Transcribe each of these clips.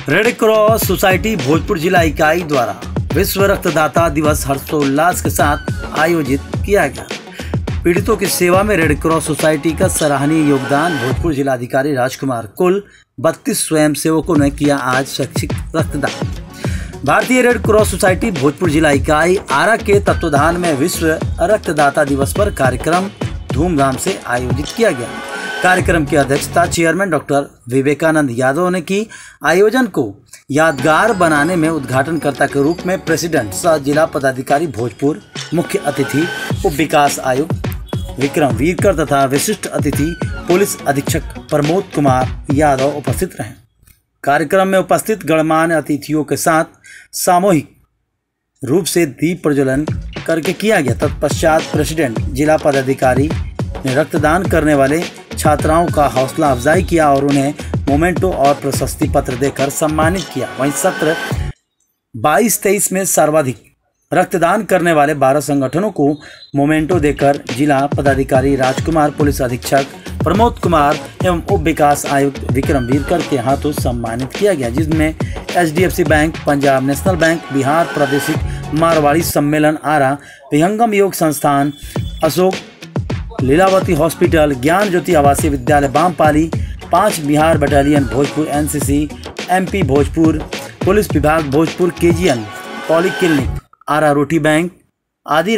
Red cross society Bhojpur जिला इकाई द्वारा विश्व रक्तदाता दिवस हर्षोल्लास के साथ आयोजित किया गया। पीड़ितों की सेवा में रेड क्रॉस सोसाइटी का सराहनीय योगदान। भोजपुर जिलाधिकारी राजकुमार कुल 32 स्वयंसेवकों ने किया आज स्वैच्छिक रक्तदान। भारतीय रेड क्रॉस सोसाइटी भोजपुर जिला इकाई आरा के तत्वाधान में विश्व रक्तदाता दिवस पर कार्यक्रम धूमधाम से आयोजित किया गया। कार्यक्रम की अध्यक्षता चेयरमैन डॉक्टर विवेकानंद यादव ने की। आयोजन को यादगार बनाने में उद्घाटनकर्ता के रूप में प्रेसिडेंट सह जिला पदाधिकारी भोजपुर, मुख्य अतिथि उप विकास आयुक्त विक्रम वीरकर तथा विशिष्ट अतिथि पुलिस अधीक्षक प्रमोद कुमार यादव उपस्थित रहे। कार्यक्रम में उपस्थित गणमान्य अतिथियों के साथ सामूहिक रूप से दीप प्रज्वलन करके किया गया। तत्पश्चात प्रेसिडेंट जिला पदाधिकारी ने रक्तदान करने वाले छात्राओं का हौसला अफजाई किया और उन्हें मोमेंटो और प्रशस्ति पत्र देकर सम्मानित किया। वहीं सत्र 22-23 में सर्वाधिक रक्तदान करने वाले 12 संगठनों को मोमेंटो देकर जिला पदाधिकारी राजकुमार, पुलिस अधीक्षक प्रमोद कुमार एवं उप विकास आयुक्त विक्रम वीरकर के हाथों सम्मानित किया गया, जिसमें HDFC bank, Punjab national bank, Bihar प्रादेशिक मारवाड़ी सम्मेलन आरा, विहंगम योग संस्थान, अशोक लीलावती हॉस्पिटल, ज्ञान ज्योति आवासीय विद्यालय Bampali, 5 Bihar battalion Bhojpur, NCC MP Bhojpur, police विभाग भोजपुर, KGN पॉलीक्लिनिक, आरा रोटी बैंक आदि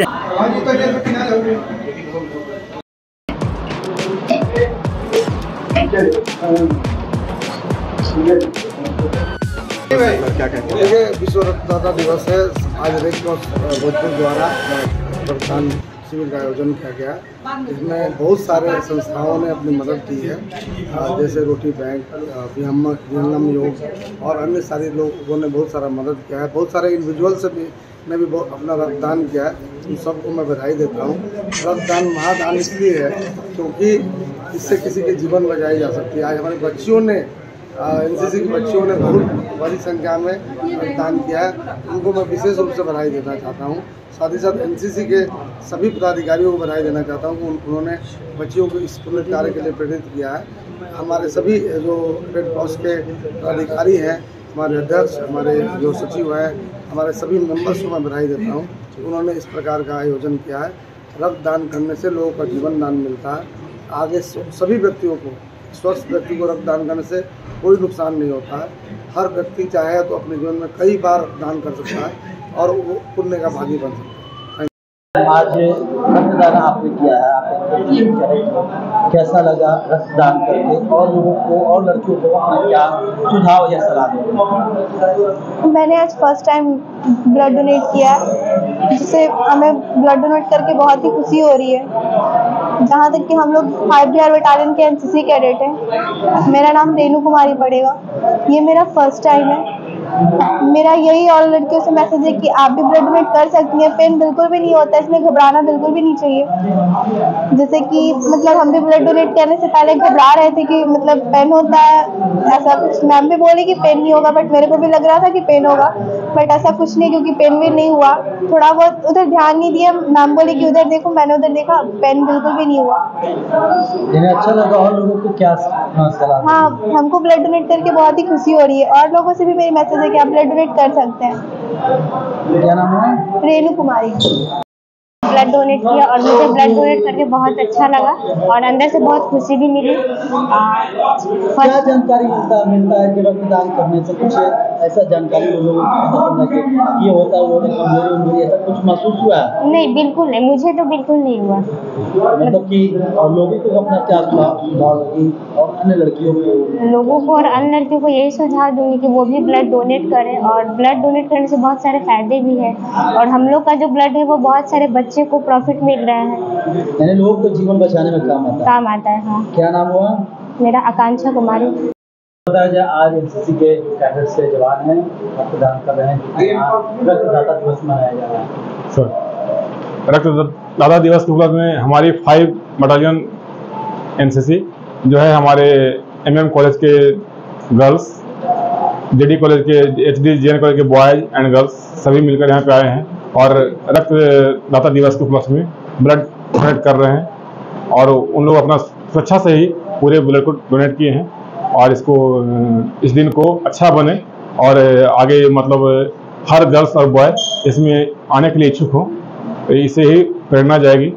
ये विश्व रक्तदाता दिवस है। आज रेड क्रॉस भोजपुर द्वारा रक्तदान शिविर का आयोजन किया गया। इसमें बहुत सारे संस्थाओं ने अपनी मदद की है, जैसे रोटी बैंक, विहंगम योग और अन्य सारे लोगों ने बहुत सारा मदद किया है। बहुत सारे इंडिविजुअल से भी ने भी अपना रक्तदान किया है। उन सबको मैं बधाई देता हूँ। रक्तदान महादान इसलिए है क्योंकि इससे किसी के जीवन बचाई जा सकती है। आज हमारे बच्चियों ने NCC की बच्चियों ने बहुत बड़ी संख्या में रक्तदान किया है। उनको मैं विशेष रूप से बधाई देना चाहता हूँ। साथ ही साथ NCC के सभी पदाधिकारियों को बधाई देना चाहता हूँ कि उन्होंने बच्चियों को इस पुण्य कार्य के लिए प्रेरित किया है। हमारे सभी जो रेड क्रॉस के पदाधिकारी हैं, हमारे अध्यक्ष, हमारे जो सचिव हैं, हमारे सभी मेंबर्स को मैं बधाई देता हूँ कि उन्होंने इस प्रकार का आयोजन किया है। रक्तदान करने से लोगों का जीवन दान मिलता है। आगे सभी व्यक्तियों को, स्वस्थ व्यक्ति को रक्तदान करने से कोई नुकसान नहीं होता है। हर व्यक्ति चाहे तो अपने जीवन में कई बार दान कर सकता है और वो पुण्य का भागी बन सकता है। आज रक्तदान आपने किया है, आपको कैसा लगा रक्तदान करके, और लोगों को और लड़कियों को अपना क्या सुझाव या सलाह दें? मैंने आज फर्स्ट टाइम ब्लड डोनेट किया है, जिससे हमें ब्लड डोनेट करके बहुत ही खुशी हो रही है। जहाँ तक कि हम लोग 5 बिहार बटालियन के NCC कैडेट हैं। मेरा नाम रेनू कुमारी पड़ेगा। ये मेरा फर्स्ट टाइम है। मेरा यही और लड़कियों से मैसेज है कि आप भी ब्लड डोनेट कर सकती हैं। पेन बिल्कुल भी नहीं होता है, इसमें घबराना बिल्कुल भी नहीं चाहिए। जैसे कि मतलब हम भी ब्लड डोनेट करने से पहले घबरा रहे थे कि मतलब पेन होता है, ऐसा कुछ। मैम भी बोली कि पेन नहीं होगा, बट मेरे को भी लग रहा था कि पेन होगा, बट ऐसा कुछ नहीं, क्योंकि पेन भी नहीं हुआ। थोड़ा बहुत उधर ध्यान नहीं दिया, मैम बोली कि उधर देखो, मैंने उधर देखा, पेन बिल्कुल भी नहीं हुआ। अच्छा लगा। और लोगों को क्या सलाह? हाँ, हमको ब्लड डोनेट करके बहुत ही खुशी हो रही है और लोगों से भी मेरी मैसेज है कि आप ब्लड डोनेट कर सकते हैं। क्या नाम है? रेनू कुमारी। ब्लड डोनेट किया और मुझे ब्लड डोनेट करके बहुत अच्छा लगा और अंदर से बहुत खुशी भी मिली। क्या जानकारी मिलता है कि रक्तदान करने से कुछ ऐसा जानकारी लोगों को कि ये होता है, वो कमजोरी ऐसा कुछ महसूस हुआ? नहीं, बिल्कुल नहीं, मुझे तो बिल्कुल नहीं हुआ। मतलब कि लोगों को अपना क्या सुझाव और अन्य लड़कियों को? लोगों को और अन्य लड़कियों को यही सुझाव दूंगी कि वो भी ब्लड डोनेट करें, और ब्लड डोनेट करने से बहुत सारे फायदे भी हैं और हम लोग का जो ब्लड है वो बहुत सारे बच्चे को प्रॉफिट मिल रहा है, यानी लोगों को जीवन बचाने में काम आता है। हाँ। क्या नाम हुआ? मेरा आकांक्षा कुमारी। बताया जाए, आज NCC के कैडेट से जवान हैं, रक्तदान कर रहे हैं। रक्तदाता दिवस मनाया जा रहा है। सर, रक्तदाता दिवस के उपलक्ष्य में हमारी 5 बटालियन NCC जो है, हमारे MM कॉलेज के गर्ल्स, JD कॉलेज के, HDJN कॉलेज के बॉयज एंड गर्ल्स सभी मिलकर यहाँ पे आए हैं और रक्तदाता दिवस के उपलक्ष्य में ब्लड डोनेट कर रहे हैं। और उन लोग अपना स्वेच्छा से ही पूरे ब्लड को डोनेट किए हैं और इस दिन को अच्छा बने और आगे मतलब हर गर्ल्स और बॉय इसमें आने के लिए इच्छुक हो, इससे ही प्रेरणा जाएगी।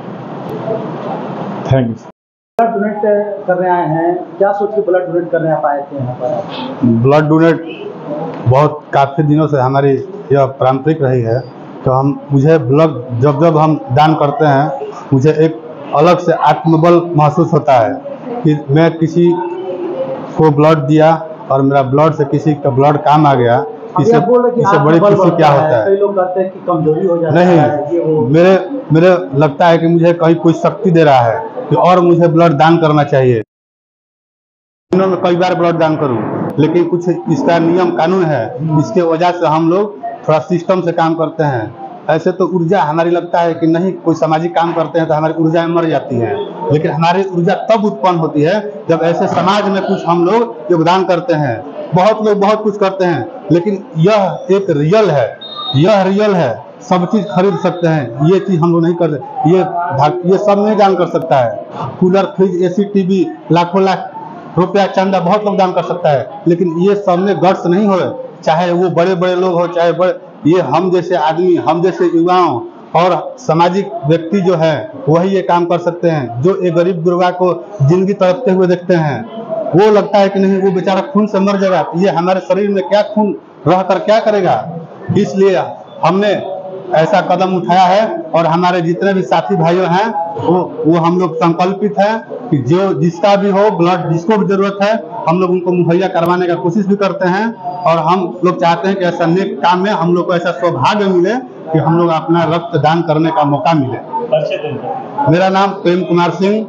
Thank you. ब्लड डोनेट करने आए हैं, क्या सोच के ब्लड डोनेट करने आप आए थे यहाँ पर? ब्लड डोनेट बहुत काफ़ी दिनों से हमारी यह पारंपरिक रही है। तो मुझे ब्लड जब हम दान करते हैं, मुझे एक अलग से आत्मबल महसूस होता है कि मैं किसी को ब्लड दिया और मेरा ब्लड से किसी का ब्लड काम आ गया। इससे बड़ी खुशी क्या होता है? कई लोग कहते हैं कि कमजोरी हो जाता है। नहीं, मेरे लगता है कि मुझे कहीं कोई शक्ति दे रहा है कि और मुझे ब्लड दान करना चाहिए। दिनों में कई बार ब्लड दान करूं, लेकिन कुछ इसका नियम कानून है, इसके वजह से हम लोग थोड़ा सिस्टम से काम करते हैं। ऐसे तो ऊर्जा हमारी लगता है कि नहीं, कोई सामाजिक काम करते हैं तो हमारी ऊर्जा मर जाती है, लेकिन हमारी ऊर्जा तब उत्पन्न होती है जब ऐसे समाज में कुछ हम लोग योगदान करते हैं। बहुत लोग बहुत कुछ करते हैं, लेकिन यह एक रियल है, यह रियल है। सब चीज़ खरीद सकते हैं, ये चीज़ हम लोग नहीं कर सकते। ये सब नहीं दान कर सकता है। कूलर, फ्रिज, एसी, टीवी, लाखों लाख रुपया चंदा बहुत लोग दान कर सकता है, लेकिन ये सब में गट्स नहीं हो, चाहे वो बड़े बड़े लोग हो, चाहे बड़े, ये हम जैसे आदमी, हम जैसे युवाओं और सामाजिक व्यक्ति जो है वही ये काम कर सकते हैं। जो एक गरीब गुरबा को जिंदगी तड़पते हुए देखते हैं, वो लगता है कि नहीं वो बेचारा खून से मर जाएगा, ये हमारे शरीर में क्या खून रह कर क्या करेगा। इसलिए हमने ऐसा कदम उठाया है और हमारे जितने भी साथी भाइयों हैं वो हम लोग संकल्पित हैं कि जो जिसका भी हो ब्लड, जिसको भी जरूरत है, हम लोग उनको मुहैया करवाने का कोशिश भी करते हैं। और हम लोग चाहते हैं कि ऐसा नेक काम में हम लोग को ऐसा सौभाग्य मिले कि हम लोग अपना रक्त दान करने का मौका मिले। मेरा नाम प्रेम कुमार सिंह।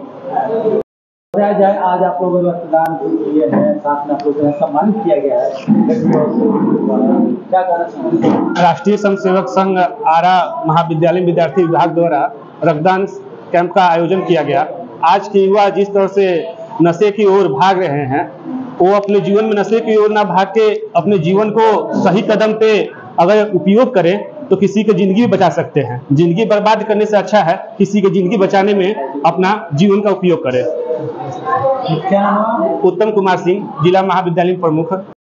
जाए आज आप लोगों ने रक्तदान किए हैं, साथ में आप लोगों को सम्मानित किया गया है, क्या कहना चाहेंगे? राष्ट्रीय स्वयं सेवक संघ आरा महाविद्यालय विद्यार्थी विभाग द्वारा रक्तदान कैंप का आयोजन किया गया। आज के युवा जिस तरह से नशे की ओर भाग रहे हैं, वो अपने जीवन में नशे की ओर ना भाग के अपने जीवन को सही कदम पे अगर उपयोग करें तो किसी की जिंदगी भी बचा सकते हैं। जिंदगी बर्बाद करने से अच्छा है किसी की जिंदगी बचाने में अपना जीवन का उपयोग करें। क्या नाम? उत्तम कुमार सिंह, जिला महाविद्यालय प्रमुख।